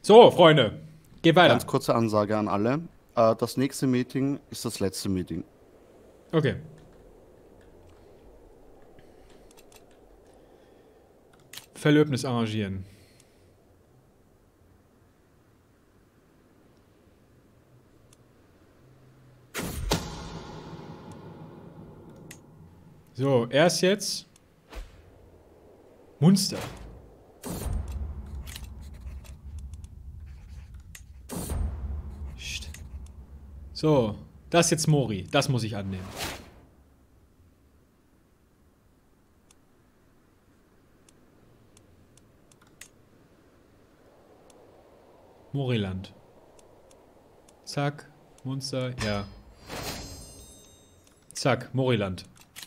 So, Freunde, geht weiter. Ganz kurze Ansage an alle. Das nächste Meeting ist das letzte Meeting. Okay. Verlöbnis arrangieren. So, erst jetzt Munster. Psst. So, das ist jetzt Mori. Das muss ich annehmen. Moriland. Zack, Munster, ja. Zack, Moriland.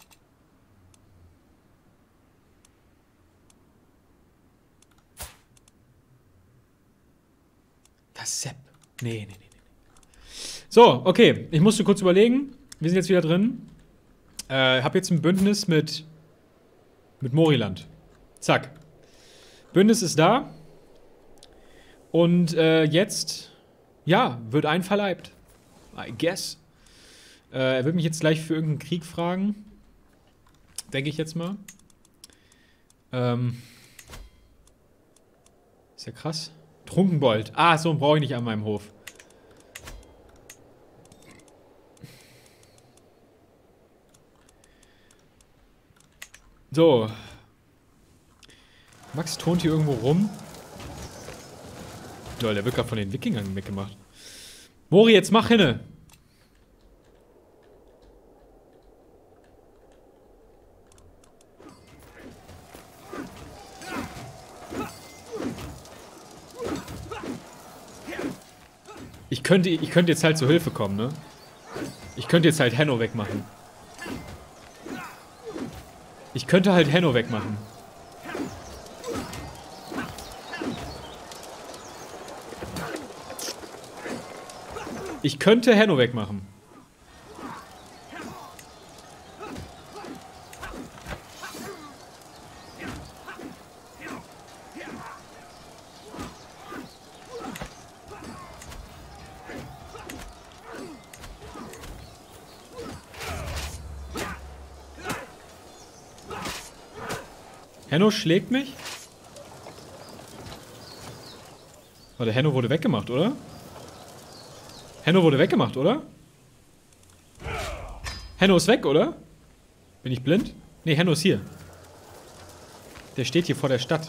Das Sepp. Nee. So, okay. Ich musste kurz überlegen. Wir sind jetzt wieder drin. Hab jetzt ein Bündnis mit Moriland. Zack. Bündnis ist da. Und jetzt, ja, wird einverleibt. I guess. Er wird mich jetzt gleich für irgendeinen Krieg fragen. Denke ich jetzt mal. Ist ja krass. Trunkenbold. Ah, so einen brauche ich nicht an meinem Hof. So. Max turnt hier irgendwo rum. Lol, der wird gerade von den Wikingern weggemacht. Mori, jetzt mach hinne. Ich könnte jetzt halt zur Hilfe kommen, ne? Ich könnte jetzt halt Henno wegmachen. Ich könnte halt Henno wegmachen. Ich könnte Henno wegmachen. Henno schlägt mich? Warte, Henno wurde weggemacht, oder? Henno wurde weggemacht, oder? Henno ist weg, oder? Bin ich blind? Nee, Henno ist hier. Der steht hier vor der Stadt.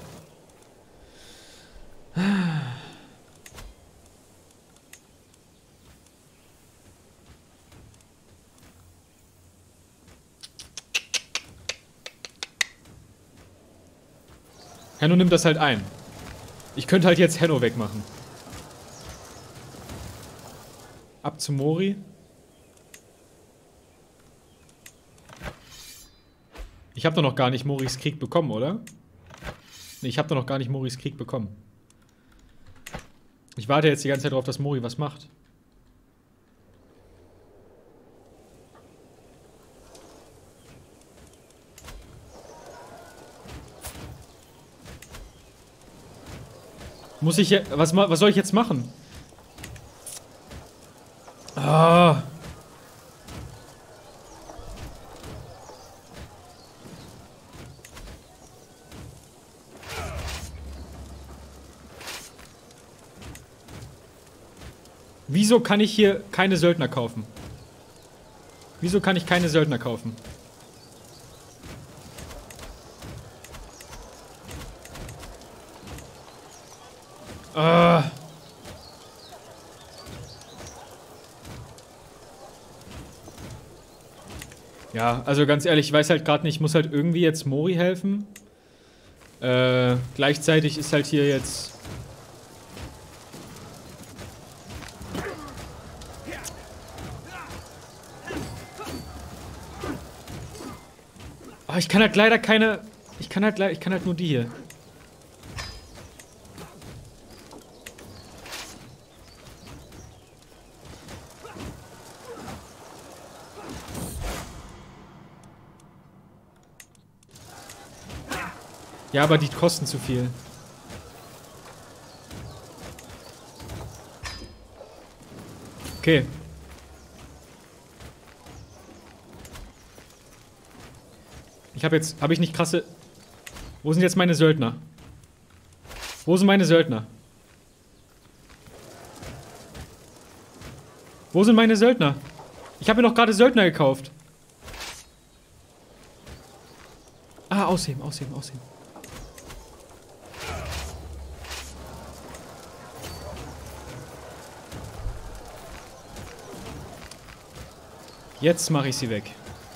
Henno nimmt das halt ein. Ich könnte halt jetzt Henno wegmachen. Ab zu Mori. Ich habe doch noch gar nicht Moris Krieg bekommen, oder? Nee, ich habe doch noch gar nicht Moris Krieg bekommen. Ich warte jetzt die ganze Zeit darauf, dass Mori was macht. Muss ich jetzt... Was soll ich jetzt machen? Ah. Wieso kann ich hier keine Söldner kaufen? Wieso kann ich keine Söldner kaufen? Ah. Ja, also ganz ehrlich, ich weiß halt gerade nicht, ich muss halt irgendwie jetzt Mori helfen. Gleichzeitig ist halt hier jetzt... Oh, ich kann halt leider keine... Ich kann halt nur die hier. Ja, aber die kosten zu viel. Okay. Habe ich nicht krasse... Wo sind jetzt meine Söldner? Wo sind meine Söldner? Wo sind meine Söldner? Ich habe mir doch gerade Söldner gekauft. Ah, ausheben. Jetzt mache ich sie weg.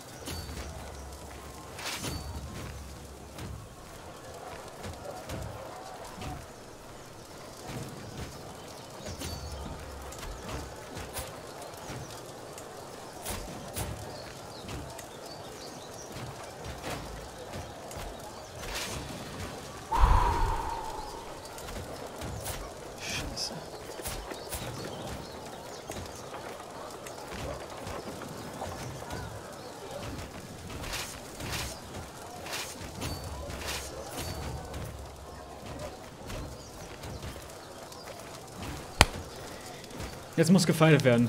Jetzt muss gefeiert werden.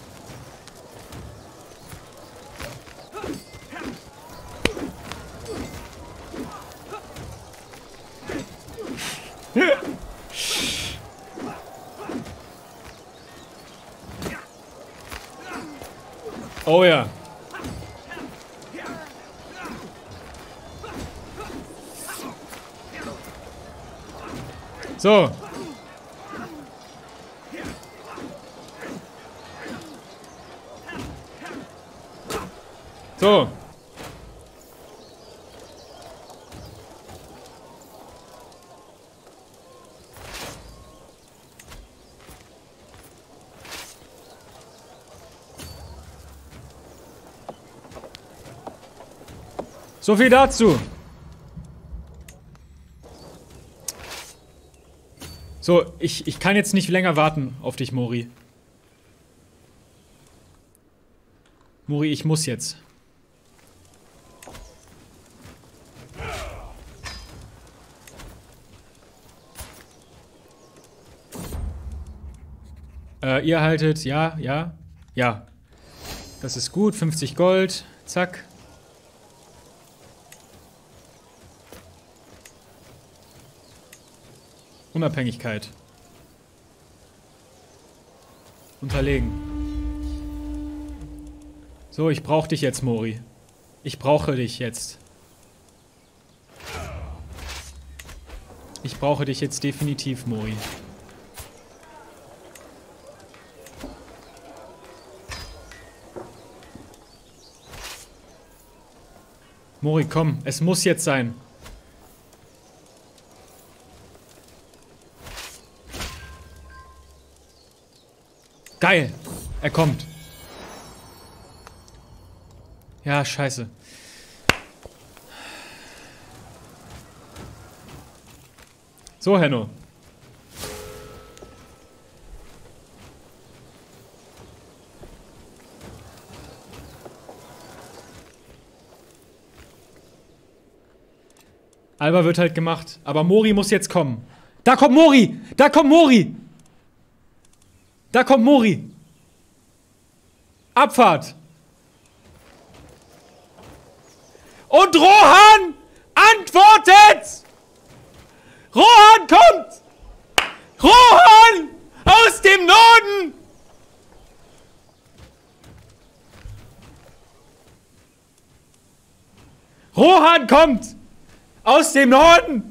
Oh ja. So. So. So viel dazu. So, ich kann jetzt nicht länger warten auf dich, Mori. Mori, ich muss jetzt. Ihr haltet, ja. Das ist gut, 50 Gold, zack. Unabhängigkeit. Unterlegen. So, ich brauche dich jetzt, Mori. Ich brauche dich jetzt. Ich brauche dich jetzt definitiv, Mori. Mori, komm, es muss jetzt sein. Geil, er kommt. Ja, scheiße. So, Henno. Alba wird halt gemacht. Aber Mori muss jetzt kommen. Da kommt Mori! Da kommt Mori! Da kommt Mori! Abfahrt! Und Rohan antwortet! Rohan kommt! Rohan! Aus dem Norden! Rohan kommt! Aus dem Norden!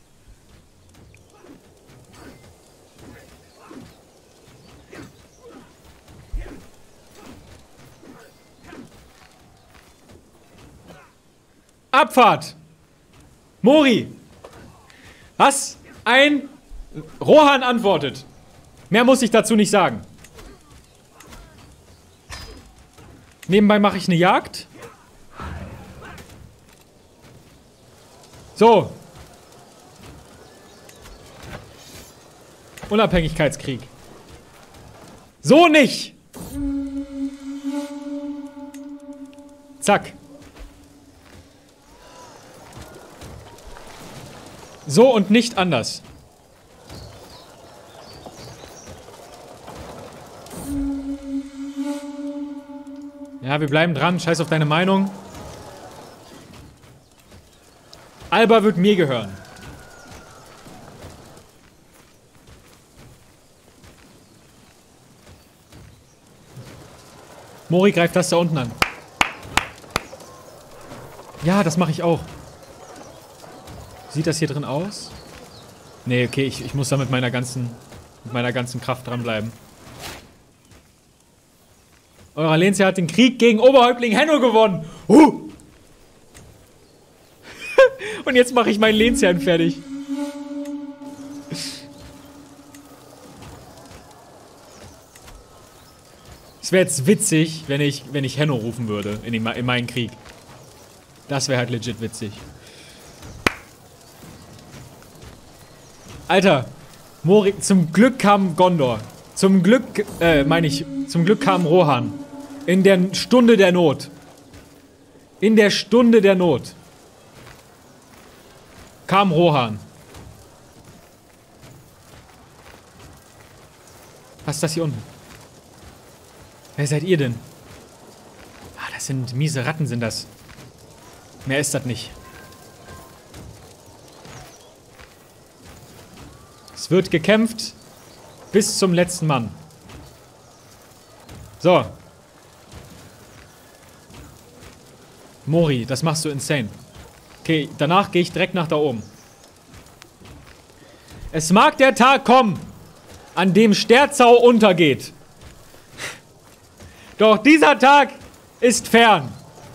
Abfahrt! Mori! Was? Ein... Rohan antwortet. Mehr muss ich dazu nicht sagen. Nebenbei mache ich eine Jagd. So. Unabhängigkeitskrieg. So nicht! Zack. So und nicht anders. Ja, wir bleiben dran. Scheiß auf deine Meinung. Alba wird mir gehören. Mori greift das da unten an. Ja, das mache ich auch. Sieht das hier drin aus? Nee, okay, ich muss da mit meiner ganzen Kraft dranbleiben. Euer Lehnsherr hat den Krieg gegen Oberhäuptling Henno gewonnen. Und jetzt mache ich meinen Lehnsherrn fertig. Es wäre jetzt witzig, wenn ich Henno rufen würde in meinen Krieg. Das wäre halt legit witzig. Alter, Mori, zum Glück kam Gondor. Zum Glück kam Rohan. In der Stunde der Not. In der Stunde der Not. Kam Rohan. Was ist das hier unten? Wer seid ihr denn? Ah, das sind miese Ratten, sind das. Mehr ist das nicht. Es wird gekämpft bis zum letzten Mann. So. Mori, das machst du insane. Okay, danach gehe ich direkt nach da oben. Es mag der Tag kommen, an dem Sterzau untergeht. Doch dieser Tag ist fern.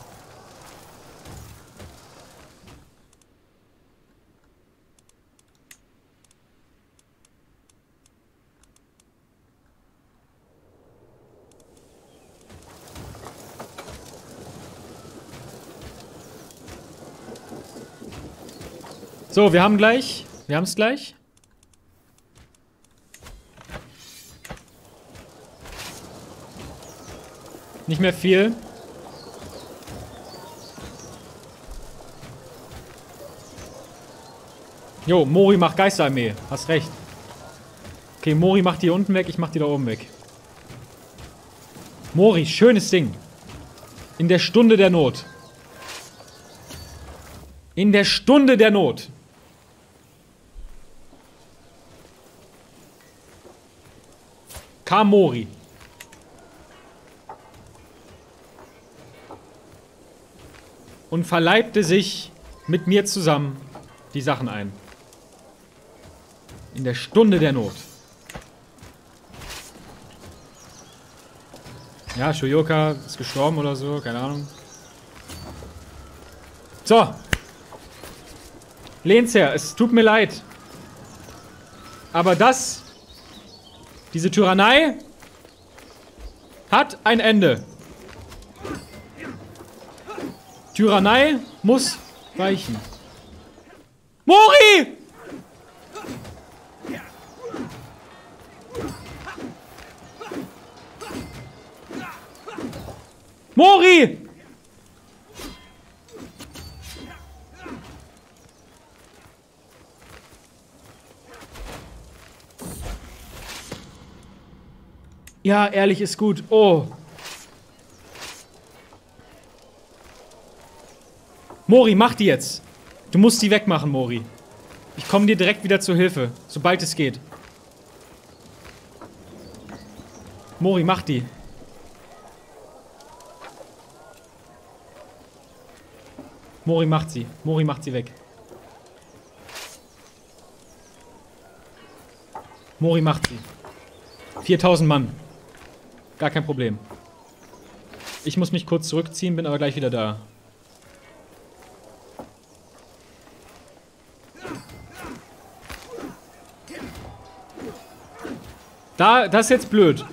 So, wir haben es gleich. Nicht mehr viel. Jo, Mori macht Geisterarmee. Hast recht. Okay, Mori macht die unten weg, ich mach die da oben weg. Mori, schönes Ding. In der Stunde der Not. In der Stunde der Not. Kam Mori. Und verleibte sich mit mir zusammen die Sachen ein. In der Stunde der Not. Ja, Shoyoka ist gestorben oder so, keine Ahnung. So. Lehnsherr, es tut mir leid. Aber diese Tyrannei hat ein Ende. Tyrannei muss weichen. Mori! Mori! Ja, ehrlich ist gut. Oh. Mori, mach die jetzt. Du musst die wegmachen, Mori. Ich komme dir direkt wieder zur Hilfe, sobald es geht. Mori, mach die. Mori macht sie. Mori macht sie weg. Mori macht sie. 4000 Mann. Gar kein Problem. Ich muss mich kurz zurückziehen, bin aber gleich wieder da. Das ist jetzt blöd.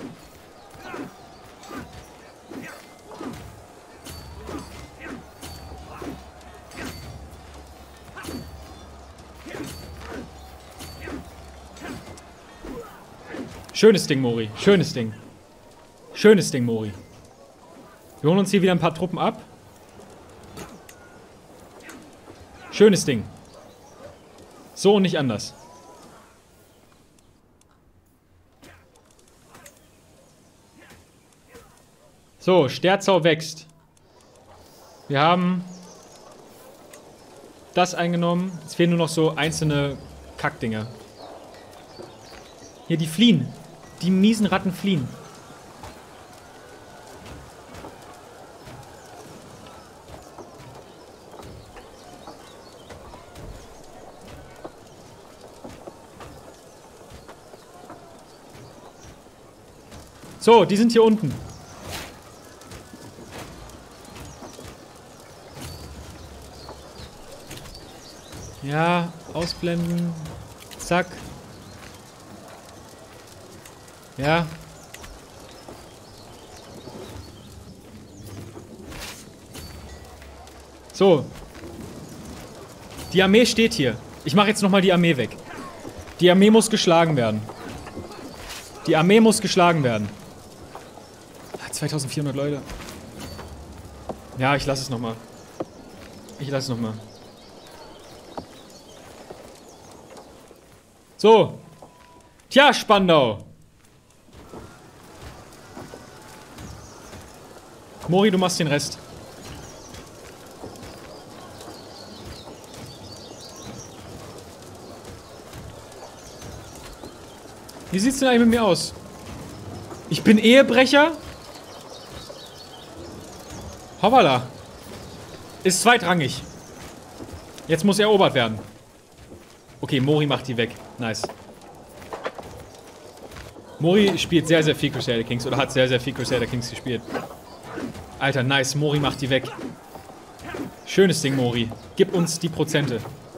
Schönes Ding, Mori. Schönes Ding. Schönes Ding, Mori. Wir holen uns hier wieder ein paar Truppen ab. Schönes Ding. So und nicht anders. So, Sterzau wächst. Wir haben das eingenommen. Es fehlen nur noch so einzelne Kackdinger. Hier, die fliehen. Die miesen Ratten fliehen. So, die sind hier unten. Ja, ausblenden. Zack. Ja. So. Die Armee steht hier. Ich mache jetzt nochmal die Armee weg. Die Armee muss geschlagen werden. Die Armee muss geschlagen werden. 2400 Leute. Ja, ich lasse es nochmal. Ich lasse es nochmal. So. Tja, Spandau. Mori, du machst den Rest. Wie sieht's denn eigentlich mit mir aus? Ich bin Ehebrecher? Hoppala. Ist zweitrangig. Jetzt muss erobert werden. Okay, Mori macht die weg. Nice. Mori spielt sehr, sehr viel Crusader Kings. Oder hat sehr, sehr viel Crusader Kings gespielt. Alter, nice. Mori macht die weg. Schönes Ding, Mori. Gib uns die Prozente.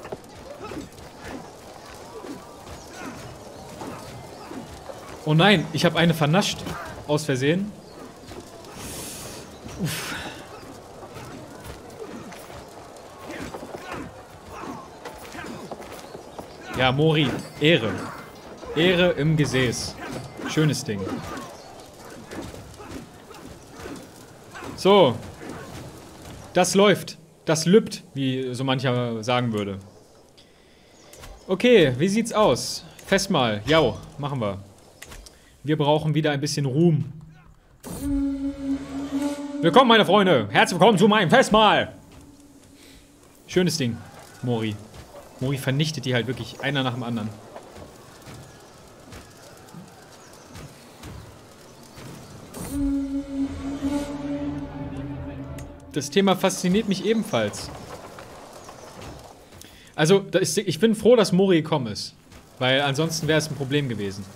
Oh nein, ich habe eine vernascht. Aus Versehen. Uff. Ja, Mori. Ehre. Ehre im Gesäß. Schönes Ding. So. Das läuft. Das lübt, wie so mancher sagen würde. Okay, wie sieht's aus? Festmahl. Ja, machen wir. Wir brauchen wieder ein bisschen Ruhm. Willkommen, meine Freunde. Herzlich willkommen zu meinem Festmahl. Schönes Ding, Mori. Mori vernichtet die halt wirklich einer nach dem anderen. Das Thema fasziniert mich ebenfalls. Also, ich bin froh, dass Mori gekommen ist. Weil ansonsten wäre es ein Problem gewesen.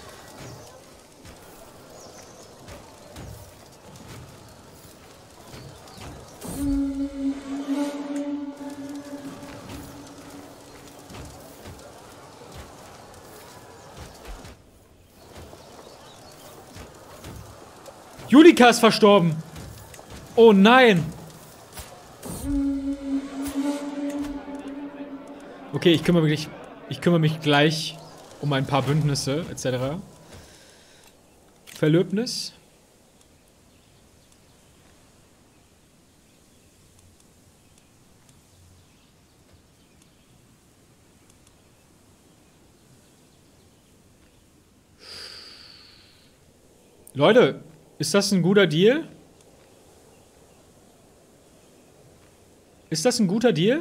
Julika ist verstorben. Oh nein. Okay, ich kümmere mich gleich um ein paar Bündnisse etc. Verlöbnis. Leute, ist das ein guter Deal? Ist das ein guter Deal?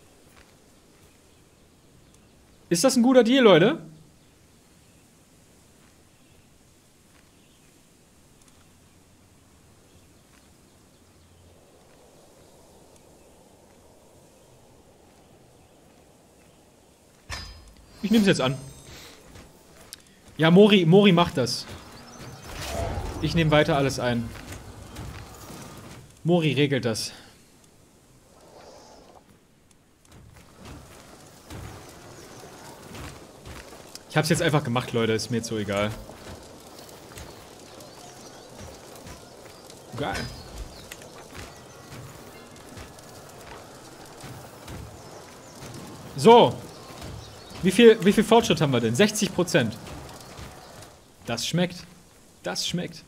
Ist das ein guter Deal, Leute? Ich nehme es jetzt an. Ja, Mori macht das. Ich nehme weiter alles ein. Mori regelt das. Ich hab's jetzt einfach gemacht, Leute. Ist mir jetzt so egal. Geil. So. Wie viel Fortschritt haben wir denn? 60%. Das schmeckt. Das schmeckt.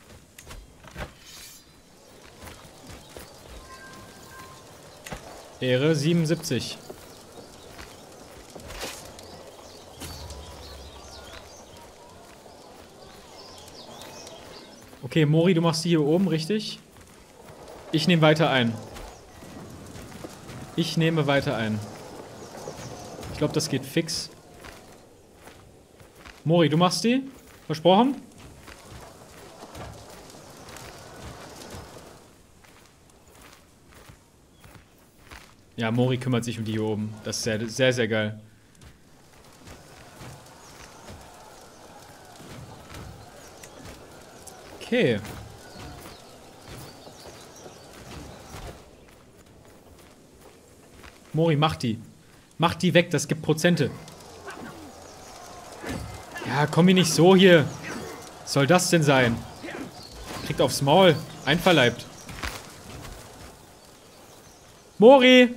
Ehre 77. Okay, Mori, du machst die hier oben, richtig? Ich nehme weiter ein. Ich nehme weiter ein. Ich glaube, das geht fix. Mori, du machst die? Versprochen? Ja, Mori kümmert sich um die hier oben. Das ist sehr, sehr, sehr geil. Okay. Mori, mach die. Mach die weg, das gibt Prozente. Ja, komm mir nicht so hier. Was soll das denn sein? Kriegt aufs Maul. Einverleibt. Mori!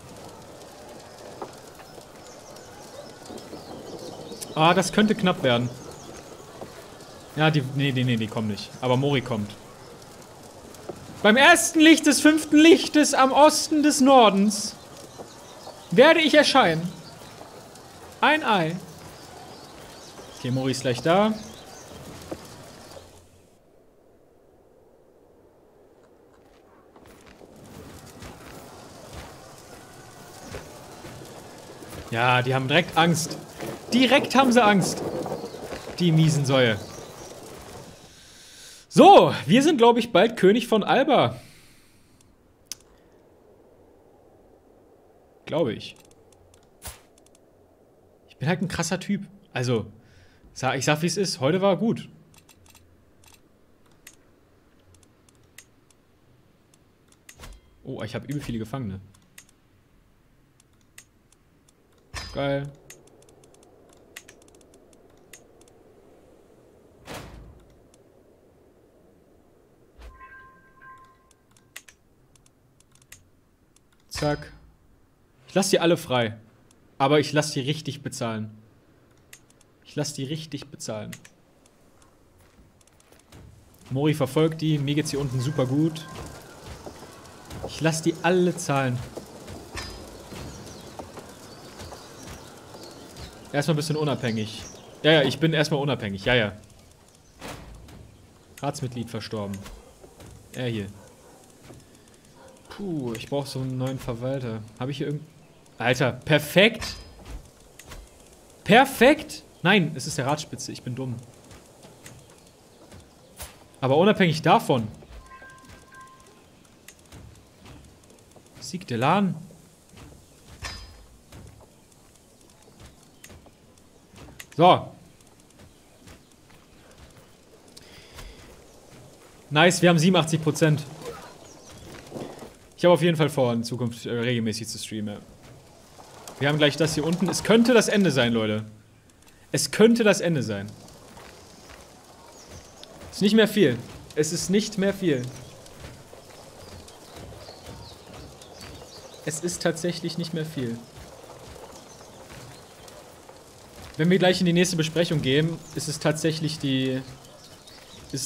Ah, das könnte knapp werden. Ja, die kommen nicht. Aber Mori kommt. Beim ersten Licht des 5. Lichtes am Osten des Nordens werde ich erscheinen. Ein Ei. Okay, Mori ist gleich da. Ja, die haben direkt Angst. Direkt haben sie Angst. Die miesen Säue. So, wir sind, glaube ich, bald König von Alba. Glaube ich. Ich bin halt ein krasser Typ. Also, ich sag, wie es ist. Heute war gut. Oh, ich habe übel viele Gefangene. Geil. Zack. Ich lasse die alle frei. Aber ich lasse die richtig bezahlen. Ich lasse die richtig bezahlen. Mori verfolgt die. Mir geht's hier unten super gut. Ich lasse die alle zahlen. Erstmal ein bisschen unabhängig. Ja, ich bin erstmal unabhängig. Ja. Ratsmitglied verstorben. Er hier. Puh, ich brauche so einen neuen Verwalter. Habe ich hier irgend... Alter, perfekt! Perfekt! Nein, es ist der Ratsspitze. Ich bin dumm. Aber unabhängig davon. Sieg Delan. So. Nice, wir haben 87%. Ich habe auf jeden Fall vor, in Zukunft regelmäßig zu streamen. Wir haben gleich das hier unten. Es könnte das Ende sein, Leute. Es könnte das Ende sein. Es ist nicht mehr viel. Es ist nicht mehr viel. Es ist tatsächlich nicht mehr viel. Wenn wir gleich in die nächste Besprechung gehen, ist es tatsächlich das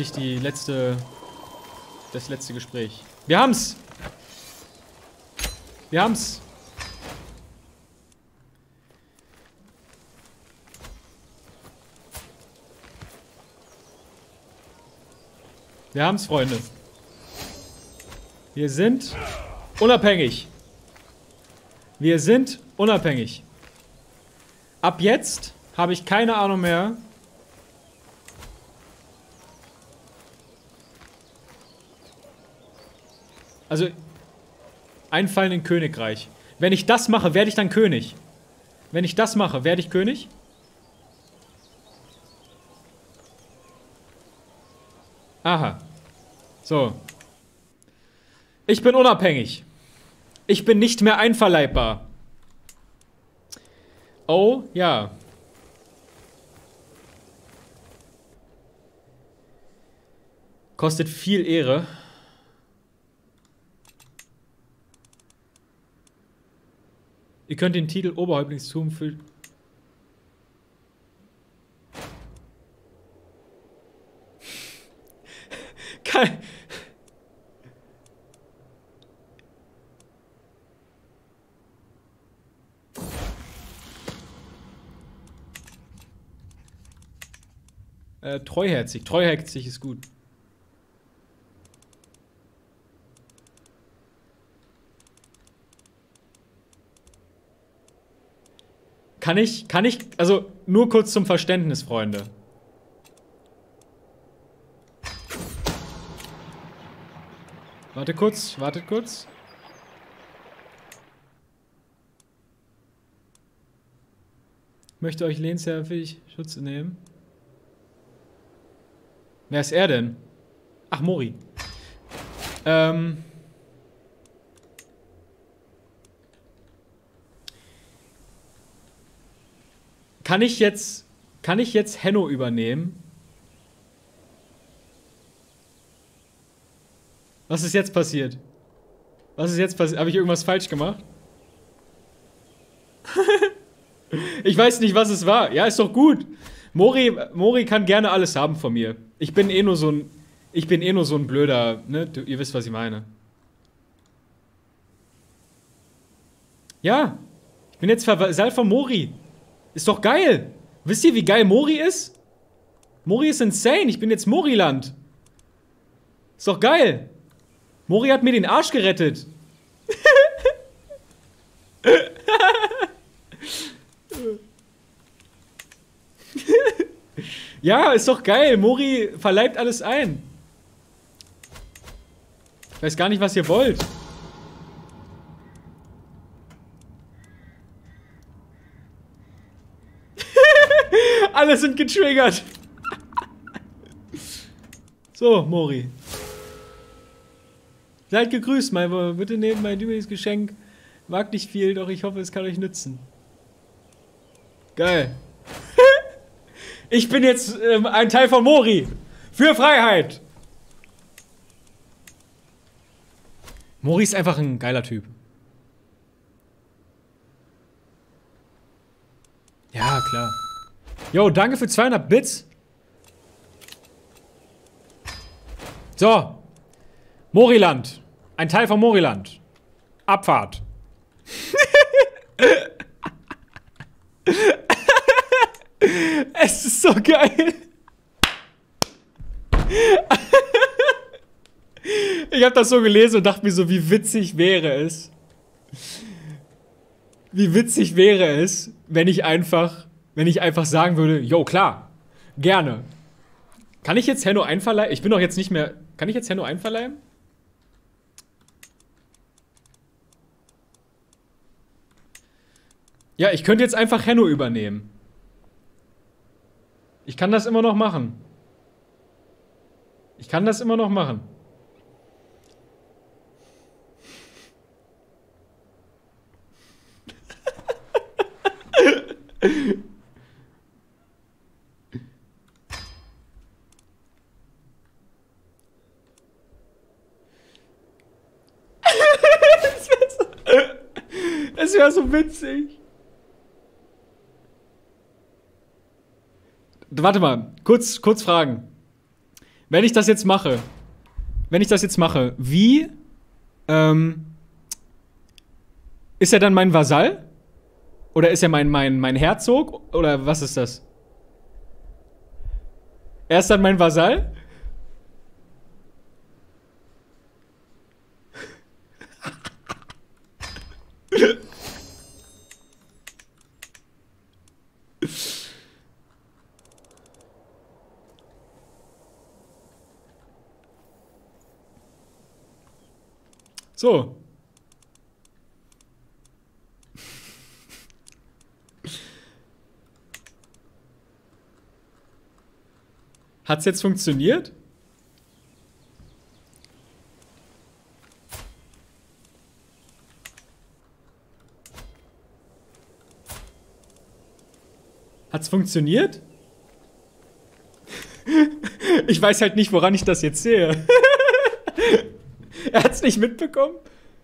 letzte Gespräch. Wir haben's! Wir haben's! Wir haben's, Freunde. Wir sind unabhängig. Wir sind unabhängig. Ab jetzt habe ich keine Ahnung mehr. Also, einfallen in Königreich. Wenn ich das mache, werde ich dann König. Wenn ich das mache, werde ich König. Aha. So. Ich bin unabhängig. Ich bin nicht mehr einverleibbar. Oh, ja. Kostet viel Ehre. Ihr könnt den Titel Oberhäuptlingstum für... Kein... Treuherzig. Treuherzig ist gut. also nur kurz zum Verständnis, Freunde. Wartet kurz. Ich möchte euch lehnsherrlich Schutz nehmen. Wer ist er denn? Ach, Mori. Kann ich jetzt Henno übernehmen? Was ist jetzt passiert? Habe ich irgendwas falsch gemacht? Ich weiß nicht, was es war. Ja, ist doch gut. Mori kann gerne alles haben von mir. Ich bin eh nur so ein blöder, ne? Ihr wisst, was ich meine. Ja. Ich bin jetzt Vasall von Mori. Ist doch geil. Wisst ihr, wie geil Mori ist? Mori ist insane. Ich bin jetzt Moriland. Ist doch geil. Mori hat mir den Arsch gerettet. Ja, ist doch geil. Mori verleibt alles ein. Ich weiß gar nicht, was ihr wollt. Alle sind getriggert. So, Mori. Seid gegrüßt, bitte nehmt mein übriges Geschenk. Mag nicht viel, doch ich hoffe, es kann euch nützen. Geil. Ich bin jetzt ein Teil von Mori. Für Freiheit. Mori ist einfach ein geiler Typ. Ja, klar. Jo, danke für 200 Bits. So. Moriland. Ein Teil von Moriland. Abfahrt. Es ist so geil. Ich hab das so gelesen und dachte mir so, wie witzig wäre es. Wie witzig wäre es, wenn ich einfach sagen würde, jo, klar, gerne. Kann ich jetzt Henno einverleiben? Ich bin doch jetzt nicht mehr... Kann ich jetzt Henno einverleiben? Ja, ich könnte jetzt einfach Henno übernehmen. Ich kann das immer noch machen. Es wäre so witzig. Warte mal, kurz fragen. Wenn ich das jetzt mache, wie, ist er dann mein Vasall? Oder ist er mein Herzog? Oder was ist das? Er ist dann mein Vasall? So. Hat's jetzt funktioniert? Hat's funktioniert? Ich weiß halt nicht, woran ich das jetzt sehe. Er hat's nicht mitbekommen?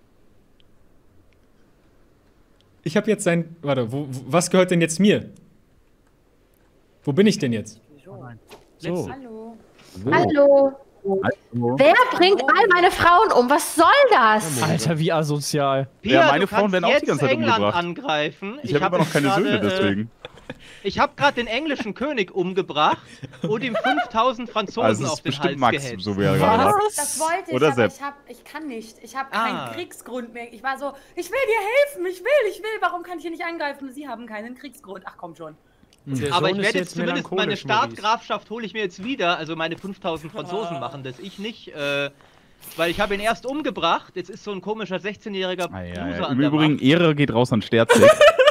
Ich habe jetzt sein... Warte, was gehört denn jetzt mir? Wo bin ich denn jetzt? So. Hallo. Hallo. Wer bringt all meine Frauen um? Was soll das? Alter, wie asozial. Pia, Ja, meine du Frauen kannst werden auch die jetzt ganze Zeit England umgebracht. angreifen. Ich habe aber noch keine Söhne, deswegen. Ich habe gerade den englischen König umgebracht und ihm 5000 Franzosen Also es auf ist den bestimmt Hals Max, gehetzt. so wie er gerade sagt. Das wollte ich, Oder aber Sepp. ich kann nicht. Ich habe Ah. keinen Kriegsgrund mehr. Ich war so, ich will dir helfen, ich will. Warum kann ich hier nicht angreifen? Sie haben keinen Kriegsgrund. Ach komm schon. Aber ich werde jetzt zumindest meine Startgrafschaft hole ich mir jetzt wieder, also meine 5000 Franzosen machen das. Ich nicht, weil ich habe ihn erst umgebracht, jetzt ist so ein komischer 16-jähriger Loser an Im der Übrigen, Macht. Ehre geht raus an Sterzig.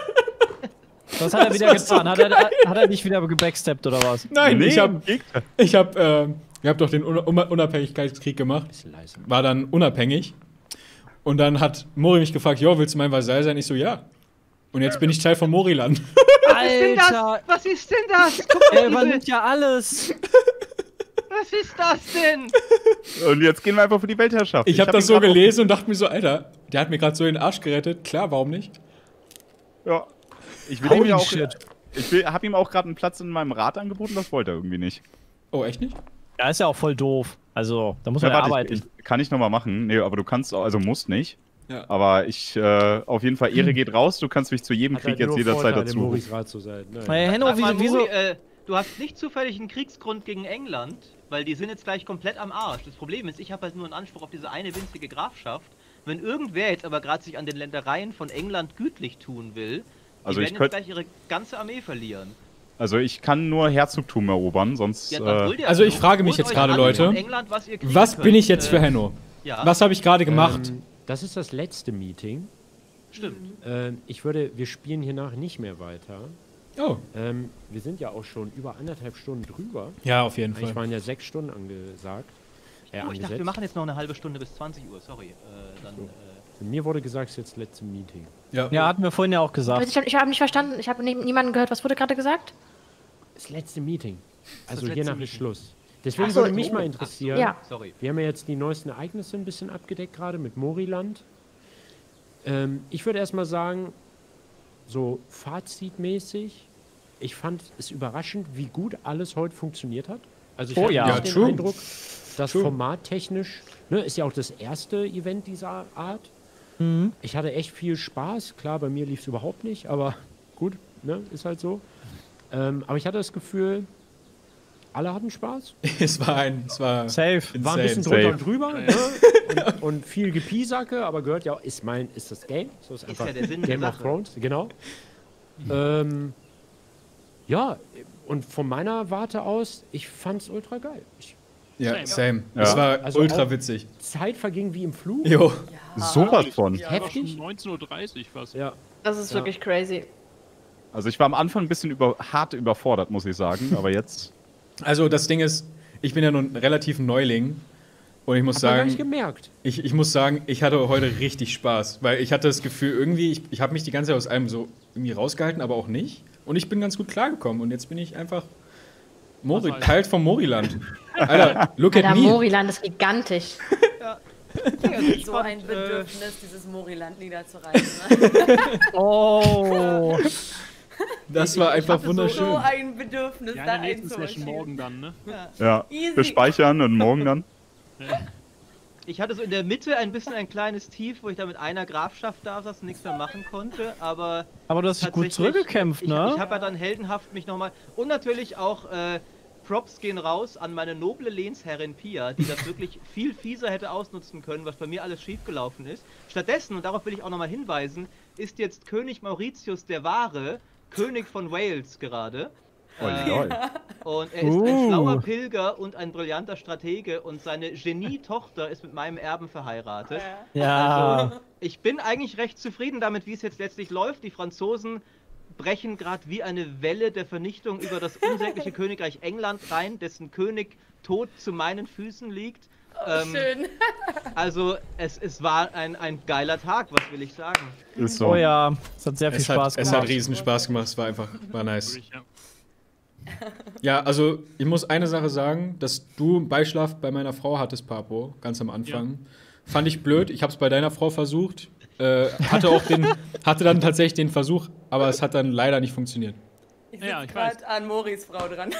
Was hat er wieder getan? Hat er nicht wieder gebacksteppt oder was? Nein, Nee, ich hab Gegner. ihr habt doch den Unabhängigkeitskrieg gemacht. War dann unabhängig. Und dann hat Mori mich gefragt, jo, willst du mein Vasall sein? Ich so, ja. Und jetzt bin ich Teil von Moriland. Alter! Was ist denn das? Guck Er mal, übernimmt ja alles! was ist das denn? Und jetzt gehen wir einfach für die Weltherrschaft. Ich habe das ihn so grad auch- gelesen und dachte mir so, Alter, der hat mir gerade so den Arsch gerettet. Klar, warum nicht? Ja. Ich will ihm ja auch. shit. Hab ihm auch gerade einen Platz in meinem Rat angeboten, das wollte er irgendwie nicht. Oh, echt nicht? Ja, ist ja auch voll doof. Also, da muss man ja warte, arbeiten. kann ich nochmal machen. Nee, aber du kannst, also musst nicht. Ja. Aber auf jeden Fall, Ehre geht raus. Du kannst mich zu jedem Hat Krieg halt jetzt nur jederzeit Vorteile, dazu. Moris Rat zu sein. Nein. Hey, Henno, Sag mal, wieso? Mori, du hast nicht zufällig einen Kriegsgrund gegen England, weil die sind jetzt gleich komplett am Arsch. Das Problem ist, ich habe halt nur einen Anspruch auf diese eine winzige Grafschaft. Wenn irgendwer jetzt aber gerade sich an den Ländereien von England gütlich tun will, Also die ich werden könnt- jetzt gleich ihre ganze Armee verlieren. Also ich kann nur Herzogtum erobern, sonst. Ja, holt ihr Also ich frage mich holt jetzt euch gerade, alle Leute, von England, was ihr kriegen Was könnt. bin ich jetzt für Henno? Ja, Was habe ich gerade gemacht? Das ist das letzte Meeting. stimmt. Wir spielen hier nachher nicht mehr weiter. Oh, Wir sind ja auch schon über 1,5 Stunden drüber. ja, auf jeden Eigentlich Fall. waren ja 6 Stunden angesagt. Oh, ich dachte, wir machen jetzt noch eine halbe Stunde bis 20 Uhr, sorry. Mir wurde gesagt, es ist jetzt das letzte Meeting. Ja, hatten wir vorhin ja auch gesagt. Ich habe nicht verstanden. Ich habe niemanden gehört. Was wurde gerade gesagt? Das letzte Meeting. Also letzte hier nach Meeting. ist Schluss. Deswegen Ach so, würde mich mal interessieren. Ja. Sorry. Wir haben ja jetzt die neuesten Ereignisse ein bisschen abgedeckt, gerade mit Moriland. Ich würde erstmal sagen, so fazitmäßig, ich fand es überraschend, wie gut alles heute funktioniert hat. Also ich Oh hatte ja. nicht Ja, den true. Eindruck, das True. Format technisch, ne, ist ja auch das erste Event dieser Art. Ich hatte echt viel Spaß. Klar, bei mir lief es überhaupt nicht, aber gut, ne, ist halt so. Aber ich hatte das Gefühl, alle hatten Spaß. Es war Safe. War ein bisschen Safe. drunter und drüber, ne? und viel Gepiesacke, aber gehört ja auch, ist das Game. So ist einfach ja der Sinn der Game of Sache. Thrones, genau. Ja, und von meiner Warte aus, ich fand's ultra geil. Ja, same. Ja. Es war Also ultra auch- witzig. Zeit verging wie im Flug. Jo. Sowas von. Heftig. 19:30 Uhr fast. Ja. Das ist wirklich crazy. Also ich war am Anfang ein bisschen hart überfordert, muss ich sagen. Aber jetzt. Also das Ding ist, ich bin ja nun relativ ein Neuling. Und ich muss Hat man gar nicht sagen, gemerkt. ich muss sagen, ich hatte heute richtig Spaß. Weil ich hatte das Gefühl, irgendwie, ich habe mich die ganze Zeit aus allem so irgendwie rausgehalten, aber auch nicht. Und ich bin ganz gut klargekommen. Und jetzt bin ich einfach Teil vom Moriland. Alter, look at Alter, me. Moriland ist gigantisch. So ein Bedürfnis, dieses Moriland niederzureißen. Oh. Das war einfach wunderschön. So ein Bedürfnis, Ja, da in der nächsten Session einzumarschieren. morgen dann, ne? Ja. Easy. Wir speichern und morgen dann. Ich hatte so in der Mitte ein bisschen ein kleines Tief, wo ich da mit einer Grafschaft da saß und nichts mehr machen konnte, aber Aber du hast dich gut tatsächlich- zurückgekämpft, ich ne? habe ja dann heldenhaft mich nochmal... Und natürlich auch Props gehen raus an meine noble Lehnsherrin Pia, die das wirklich viel fieser hätte ausnutzen können, was bei mir alles schiefgelaufen ist. Stattdessen, und darauf will ich auch nochmal hinweisen, ist jetzt König Mauritius der Wahre, König von Wales gerade. Und er ist ein schlauer Pilger und ein brillanter Stratege und seine Genie-Tochter ist mit meinem Erben verheiratet. Ja. Also, ich bin eigentlich recht zufrieden damit, wie es jetzt letztlich läuft. Die Franzosen brechen gerade wie eine Welle der Vernichtung über das unsägliche Königreich England rein, dessen König tot zu meinen Füßen liegt. Schön. Also es war ein geiler Tag, was will ich sagen. Ist so. Oh ja, es hat sehr viel Es Spaß hat gemacht. riesen Spaß gemacht. Es war nice. Wirklich, ja. Ja, also ich muss eine Sache sagen, dass du Beischlaf bei meiner Frau hattest, Papo, ganz am Anfang. Fand ich blöd. Ich habe es bei deiner Frau versucht. Hatte dann tatsächlich den Versuch, aber es hat dann leider nicht funktioniert. Ich Ja, sitze ich weiß. gerade an Moris Frau dran.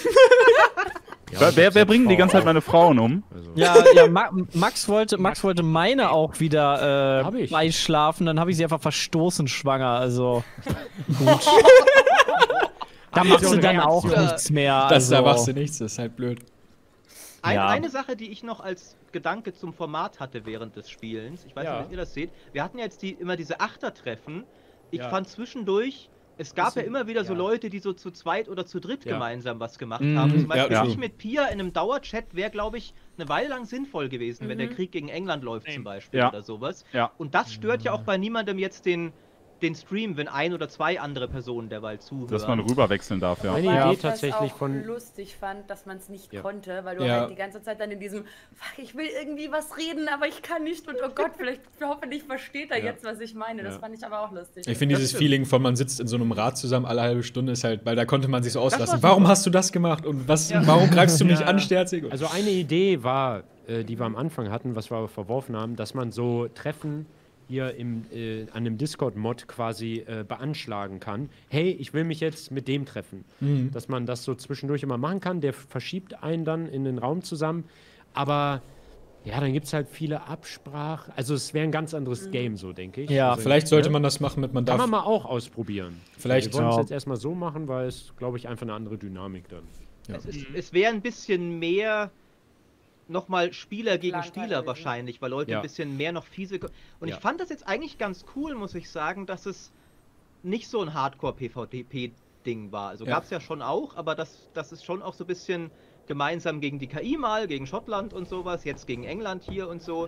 Wer bringt die ganze Zeit meine Frauen um? Ja, Max wollte meine auch wieder Hab ich. beischlafen, dann habe ich sie einfach verstoßen schwanger, also gut. Da machst du dann Reaktion. auch nichts mehr. Da machst du nichts, das ist halt blöd. Ja. Eine Sache, die ich noch als Gedanke zum Format hatte während des Spielens, ich weiß nicht, wie ihr das seht, wir hatten ja jetzt immer diese Achtertreffen. Ich fand zwischendurch, es gab ja immer wieder so Leute, die so zu zweit oder zu dritt gemeinsam was gemacht haben. Zum Beispiel ich mit Pia in einem Dauerchat wäre, glaube ich, eine Weile lang sinnvoll gewesen, wenn der Krieg gegen England läuft zum Beispiel oder sowas. Ja. Und das stört ja auch bei niemandem jetzt den Stream, wenn ein oder zwei andere Personen derweil zuhören. Dass man rüberwechseln darf, ja. Eine Weil Idee ich tatsächlich das auch von. lustig fand, dass man es nicht konnte, weil du Ja. halt die ganze Zeit dann in diesem fuck, ich will irgendwie was reden, aber ich kann nicht und oh Gott, hoffentlich versteht er jetzt, was ich meine. Das fand ich aber auch lustig. Ich finde dieses Feeling von, man sitzt in so einem Rad zusammen alle halbe Stunde, ist halt, weil da konnte man sich so auslassen. Warum hast du das gemacht? Und warum greifst du mich an, Sterzig? Also eine Idee war, die wir am Anfang hatten, was wir aber verworfen haben, dass man so Treffen hier an dem Discord-Mod quasi beanschlagen kann. Hey, ich will mich jetzt mit dem treffen. Dass man das so zwischendurch immer machen kann. Der verschiebt einen dann in den Raum zusammen. Aber ja, dann gibt es halt viele Absprachen. Also es wäre ein ganz anderes Game, so denke ich. Ja, also, Vielleicht sollte man das machen, mit man Kann darf. man mal auch ausprobieren. Vielleicht Wir wollen es ja. jetzt erstmal so machen, weil es, glaube ich, einfach eine andere Dynamik dann. Es wäre ein bisschen mehr nochmal Spieler gegen Plan Spieler gewesen. wahrscheinlich, weil Leute Ja. ein bisschen mehr noch fiese... Und Ja. ich fand das jetzt eigentlich ganz cool, muss ich sagen, dass es nicht so ein Hardcore-PvP-Ding war. Also Ja. gab es ja schon auch, aber das ist schon auch so ein bisschen gemeinsam gegen die KI mal, gegen Schottland und sowas, jetzt gegen England hier und so.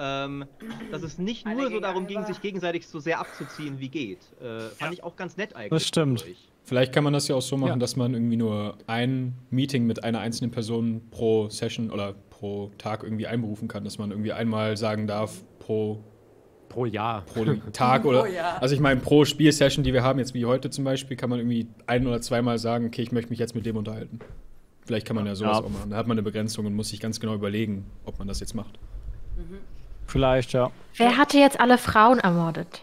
Dass es nicht Alle nur so gegen darum ging, alle. sich gegenseitig so sehr abzuziehen, wie geht. Fand ich auch ganz nett eigentlich. Das stimmt. dadurch. Vielleicht kann man das ja auch so machen, Ja. dass man irgendwie nur ein Meeting mit einer einzelnen Person pro Session oder pro Tag irgendwie einberufen kann, dass man irgendwie einmal sagen darf pro Pro Jahr. Tag oder. Jahr. Also ich meine, pro Spielsession, die wir haben, jetzt wie heute zum Beispiel, kann man irgendwie ein- oder zweimal sagen, okay, ich möchte mich jetzt mit dem unterhalten. Vielleicht kann man ja sowas Ja. auch machen. Da hat man eine Begrenzung und muss sich ganz genau überlegen, ob man das jetzt macht. Vielleicht, ja. Wer hatte jetzt alle Frauen ermordet?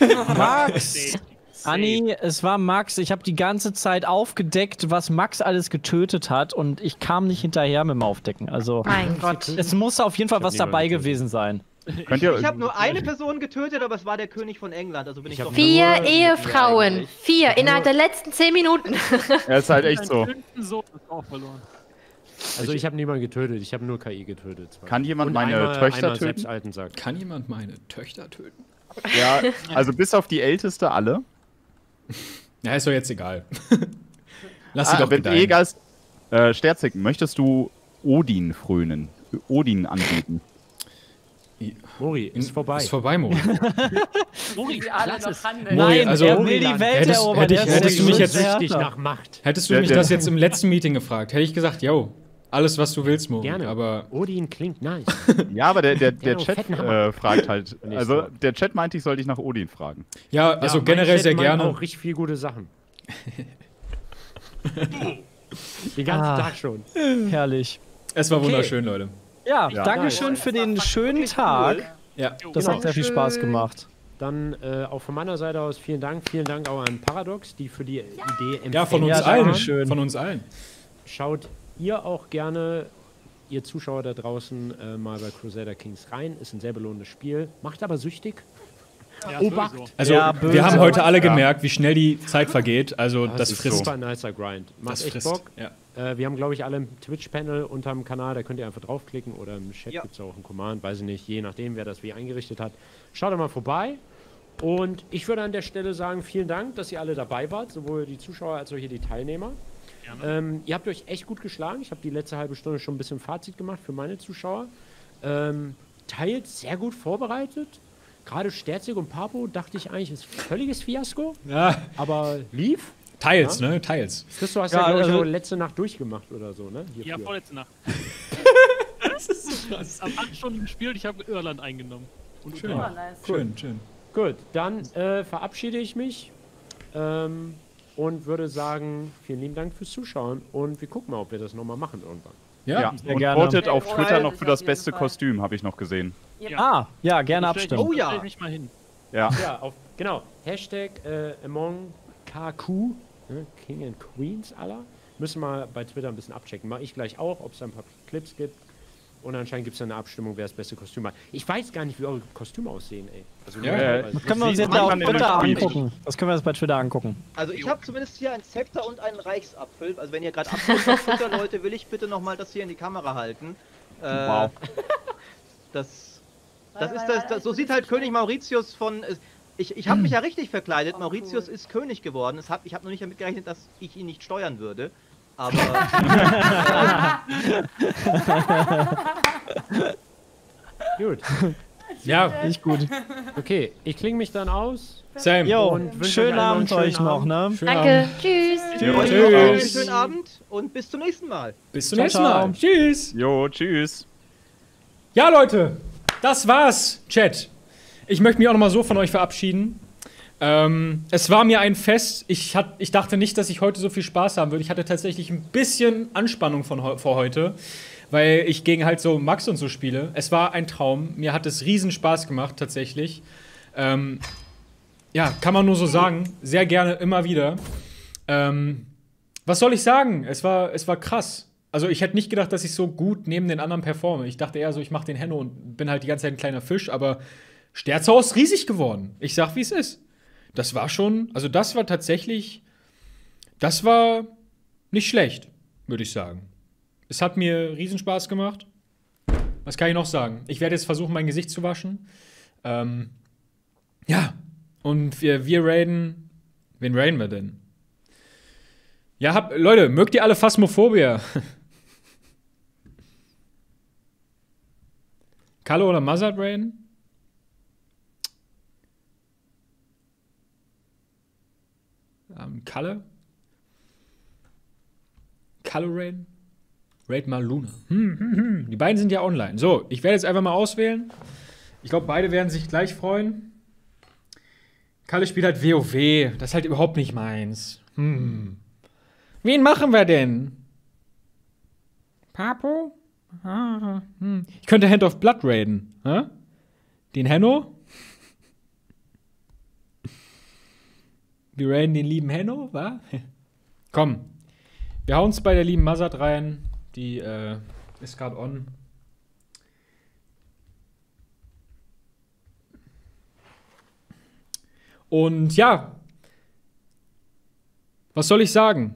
Max! Anni, es war Max. Ich habe die ganze Zeit aufgedeckt, was Max alles getötet hat und ich kam nicht hinterher mit dem Aufdecken. Also, Mein Gott. es muss auf jeden Fall was niemanden dabei getötet. gewesen sein. Könnt ihr, Ich habe nur eine Person getötet, aber es war der König von England, also bin ich Ich doch... hab 4 nur- Ehefrauen. eigentlich. 4 innerhalb der letzten 10 Minuten. Er ist halt echt so. So ist auch verloren. Also ich habe niemanden getötet, ich habe nur KI getötet. zwar. Kann jemand Und meine einmal Töchter töten? selbst alten sagt. Kann jemand meine Töchter töten? Ja, also bis auf die älteste alle. Ja, ist doch jetzt egal. Lass sie doch wenn gedeihen. egal ist. Sterzig, möchtest du Odin frönen? Odin anbieten? Mori, ist vorbei. Ist vorbei, Mo. Wie alle noch handeln. Mori, Nein, also- er will die Welt Hättest- erobern. hätte ich- der ist hättest der du mich größte jetzt Süchtig Härter. nach Macht. Hättest du mich das jetzt im letzten Meeting gefragt, hätte ich gesagt, yo, alles, was du willst, Mo. Gerne. Aber Odin klingt nice. Ja, aber der noch Chat fetten Hammer. fragt halt. Nicht Also so. der Chat meinte, ich soll dich nach Odin fragen. ja, also Ja, generell mein sehr Chat meint gerne. auch richtig viel gute Sachen. Den ganzen Tag schon. Herrlich. Es war wunderschön, Leute. Ja, Ja. Dankeschön für den schönen Tag. Ja. Das hat sehr viel Spaß gemacht. Dann auch von meiner Seite aus vielen Dank. Vielen Dank auch an Paradox, die für die Idee Ja, von uns Ja, allen. Dankeschön. Von uns allen. Schaut ihr auch gerne, ihr Zuschauer da draußen, mal bei Crusader Kings rein. Ist ein sehr belohnendes Spiel. Macht aber süchtig. Ja, Obacht. sowieso. Also, Ja, böse. wir haben heute alle gemerkt, wie schnell die Zeit vergeht. Also, das ist frisst. super nicer Grind. Macht Das echt frisst. Bock. Ja. Wir haben, glaube ich, alle ein Twitch-Panel unterm Kanal. Da könnt ihr einfach draufklicken oder im Chat Ja. gibt es auch einen Command. Weiß ich nicht, je nachdem, wer das wie eingerichtet hat. Schaut da mal vorbei. Und ich würde an der Stelle sagen, vielen Dank, dass ihr alle dabei wart. Sowohl die Zuschauer als auch hier die Teilnehmer. Ihr habt euch echt gut geschlagen. Ich habe die letzte halbe Stunde schon ein bisschen Fazit gemacht für meine Zuschauer. Teils sehr gut vorbereitet. Gerade Sterzig und Papo dachte ich eigentlich, ist völliges Fiasko. Ja, Aber lief. teils, ne? Teils. Christo, hast Ja, ja, glaube ich, also- auch letzte Nacht durchgemacht oder so, ne? Ja, Hierfür. vorletzte Nacht. Das ist so krass. Ab 8 Stunden gespielt, ich habe Irland eingenommen. Und Schön. Oh, nice. Schön, schön. Gut, dann verabschiede ich mich und würde sagen, vielen lieben Dank fürs Zuschauen und wir gucken mal, ob wir das nochmal machen irgendwann. Ja, und gerne. votet auf Ey, Twitter freut noch mich für auf das jeden beste Fall. Kostüm, habe ich noch gesehen. Ah, ja, gerne abstimmen. Oh ja. Stell mich mal hin. Ja. Ja, genau. Hashtag Among KQ, ne, King and Queens aller. Müssen wir bei Twitter ein bisschen abchecken. Mache ich gleich auch, ob es da ein paar Clips gibt. Und anscheinend gibt es dann eine Abstimmung, wer das beste Kostüm hat. Ich weiß gar nicht, wie eure Kostüme aussehen, ey. Also, Das können wir uns jetzt auf Twitter angucken. Das können wir uns bei Twitter angucken. Also ich habe zumindest hier ein Zepter und einen Reichsapfel. Also wenn ihr gerade Apfel verfüttert, Leute, will ich bitte nochmal das hier in die Kamera halten. Wow. So sieht halt König Mauritius von... Ich habe mich ja richtig verkleidet. Mauritius ist König geworden. Ich habe noch nicht damit gerechnet, dass ich ihn nicht steuern würde. Aber... Gut. Ja, Nicht gut. Okay, ich klinge mich dann aus. Same. Jo, Und wünsche schönen euch allen Abend noch einen euch schönen noch, Abend. ne? Schönen Danke. Abend. Tschüss. euch Tschüss. noch einen schönen Abend und bis zum nächsten Mal. Bis zum Ciao, nächsten Mal. ciao. Tschüss. Jo, tschüss. Ja, Leute, das war's, Chat. Ich möchte mich auch noch mal so von euch verabschieden. Es war mir ein Fest. Ich dachte nicht, dass ich heute so viel Spaß haben würde. Ich hatte tatsächlich ein bisschen Anspannung vor heute, weil ich gegen halt so Max und so spiele. Es war ein Traum. Mir hat es riesen Spaß gemacht, tatsächlich. Ja, kann man nur so sagen. Sehr gerne, immer wieder. Was soll ich sagen? Es war krass. Also ich hätte nicht gedacht, dass ich so gut neben den anderen performe. Ich dachte eher so, ich mache den Henno und bin halt die ganze Zeit ein kleiner Fisch, aber Sterzau ist riesig geworden. Ich sag, wie es ist. Das war schon, also das war tatsächlich, das war nicht schlecht, würde ich sagen. Es hat mir riesen Spaß gemacht. Was kann ich noch sagen? Ich werde jetzt versuchen, mein Gesicht zu waschen. Ja, und wir raiden. Wen raiden wir denn? Ja, Leute, mögt ihr alle Phasmophobia? Kalle oder Mazard raiden? Kalle? Kalle raiden? Raid mal Luna. Die beiden sind ja online. So, ich werde jetzt einfach mal auswählen. Ich glaube, beide werden sich gleich freuen. Kalle spielt halt WoW. Das ist halt überhaupt nicht meins. Wen machen wir denn? Papo? Ich könnte Hand of Blood raiden. Den Henno? Wir raiden den lieben Henno, wa? Komm. Wir hauen uns bei der lieben Mazard rein. Die ist gerade on. Und ja. Was soll ich sagen?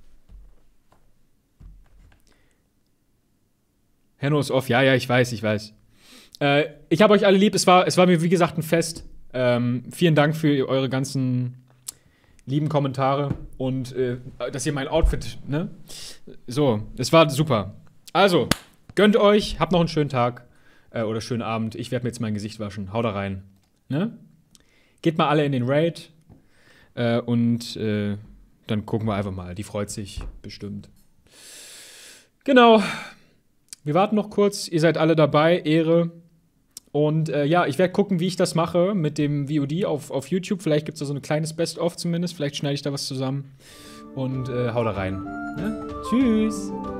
Henno ist off. Ja, ich weiß. Ich habe euch alle lieb. Es war mir, wie gesagt, ein Fest. Vielen Dank für eure ganzen lieben Kommentare und dass ihr mein Outfit, ne? So, es war super. Also, gönnt euch, habt noch einen schönen Tag oder schönen Abend. Ich werde mir jetzt mein Gesicht waschen. Haut da rein. Ne? Geht mal alle in den Raid und dann gucken wir einfach mal. Die freut sich bestimmt. Genau. Wir warten noch kurz. Ihr seid alle dabei. Ehre. Und ja, ich werde gucken, wie ich das mache mit dem VOD auf YouTube. Vielleicht gibt es da so ein kleines Best-of zumindest. Vielleicht schneide ich da was zusammen. Und hau da rein. Ja? Tschüss.